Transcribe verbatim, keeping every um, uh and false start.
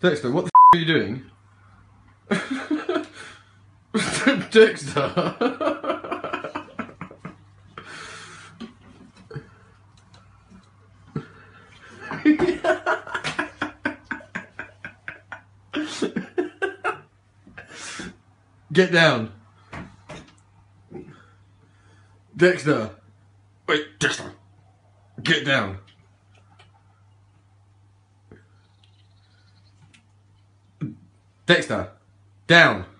Dexter, what the f are you doing? Dexter! Get down. Dexter. Wait, Dexter. Get down. Dexter. Down.